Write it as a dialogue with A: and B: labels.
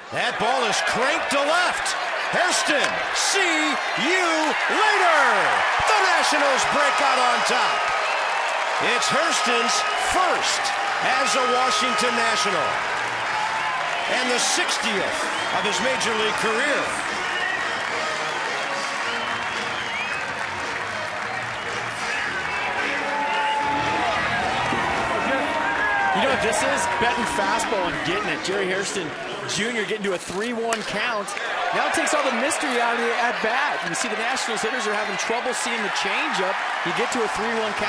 A: That ball is cranked to left. Hairston, see you later. The Nationals break out on top. It's Hairston's first as a Washington National and the 60th of his Major League career.
B: You know what this is? Betting fastball and getting it. Jerry Hairston Jr. getting to a 3-1 count. Now it takes all the mystery out of the at-bat. You see the Nationals hitters are having trouble seeing the changeup. You get to a 3-1 count.